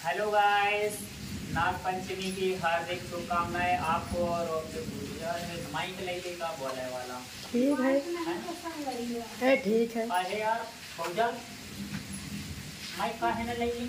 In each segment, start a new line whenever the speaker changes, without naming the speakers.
Hello guys, Nag Panchami की हार्दिक शुभकामनाएं आपको और माइक लेके का बोले वाला।
ठीक है ठीक है।
अरे यार फौजा माइक काहे न लेगी?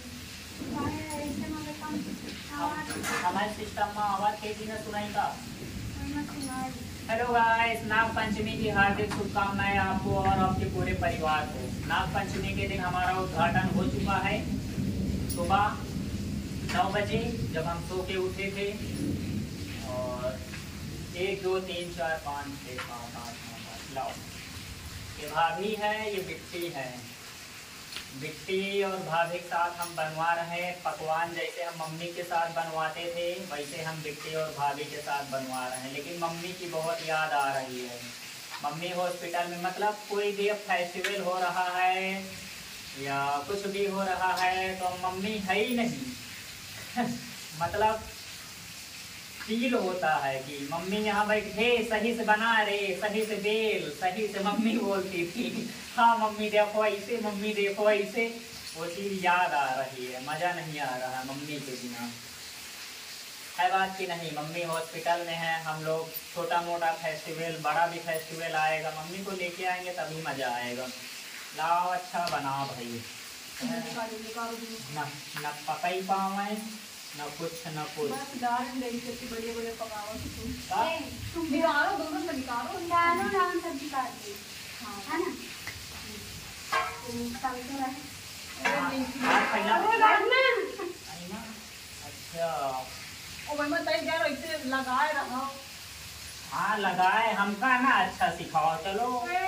हमारे सिस्टम में आवाज कैसी न सुनाई का। हेलो गाइस, नाग पंचमी की हार्दिक शुभकामनाएं आपको और आपके पूरे परिवार को। नाग पंचमी के दिन हमारा उद्घाटन हो चुका है। सुबह 9 बजे जब हम सो के उठे थे और 1 2 3 4 5 6 7 8 9 10 लाओ। ये भाभी है, ये बिट्टी है। बिट्टी और भाभी के साथ हम बनवा रहे हैं पकवान। जैसे हम मम्मी के साथ बनवाते थे वैसे हम बिट्टी और भाभी के साथ बनवा रहे हैं। लेकिन मम्मी की बहुत याद आ रही है। मम्मी हॉस्पिटल में, मतलब कोई भी अब फेस्टिवल हो रहा है या कुछ भी हो रहा है तो मम्मी है ही नहीं। मतलब फील होता है कि मम्मी यहाँ बैठे सही से बना रहे, सही से बेल, सही से मम्मी बोलती थी हाँ मम्मी देखो ऐसे, मम्मी देखो ऐसे। वो चीज याद आ रही है, मजा नहीं आ रहा है मम्मी के बिना। है बात की नहीं, मम्मी हॉस्पिटल में है। हम लोग छोटा मोटा फेस्टिवल, बड़ा भी फेस्टिवल आएगा, मम्मी को लेके आएंगे तभी मजा आएगा। लाओ अच्छा बनाओ भाई। न पकाई पावे न कुछ न कुछ।
तुम निकालो, दोनों से निकालो, डालो डाल सब्जी काट दे, है ना?
अच्छा
ओ भाई मैं तय यार ऐसे लगाए रहा।
हाँ लगाए, हमका ना अच्छा सिखाओ। चलो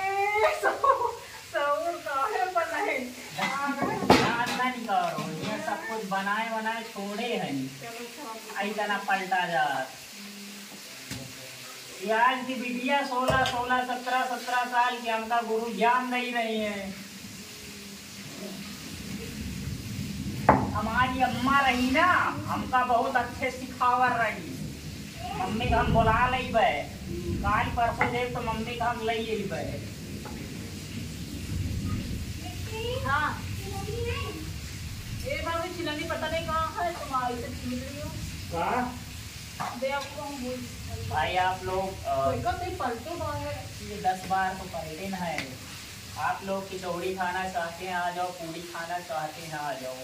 नहीं करो, ये सब कुछ बनाए बनाए छोड़े हैं ऐसा ना पलटा जा। आज की बिटिया 16 16 17 17 साल की, हमका गुरु ज्ञान दे रही है। हमारी अम्मा रही ना, हमका बहुत अच्छे सिखावर रही। मम्मी का हम बुला लेबे, काल परसों देव तो मम्मी का हम ले लेबे।
हाँ ये बार चिल्लानी पता नहीं कहाँ है, तुम्हारी से छीन रही हो दे आपको हम बोल।
भाई आप लोग
पलटो
ये 10 बार तो पलटे न है। आप लोग खिचौड़ी खाना चाहते हैं आ जाओ, पूरी खाना चाहते हैं आ जाओ।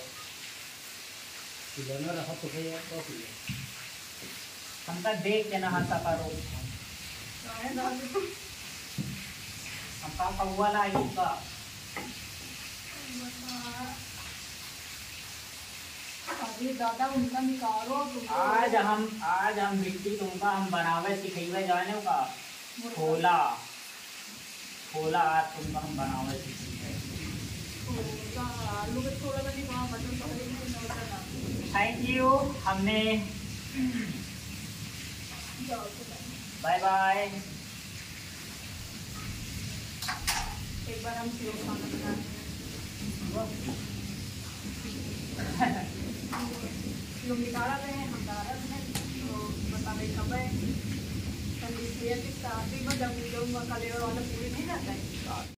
हमका देख के नहा करो, हमका कौआ लागी का।
दादा उनका निकालो।
आज हम बिट्टी तुमका हम बनावे सिखेबे जाने का। छोला छोला आज तुमका हम बनावे सिखेबे।
आलू के छोला में नहीं,
थैंक यू। हमने बाय बाय।
एक बार हम सिर्फ खाना लोग निकाला रहे हैं, हम डाला रहे हैं तो बता रहे कब है। कल इसलिए कि साथ ही में जब वाला पूरी नहीं रहता है।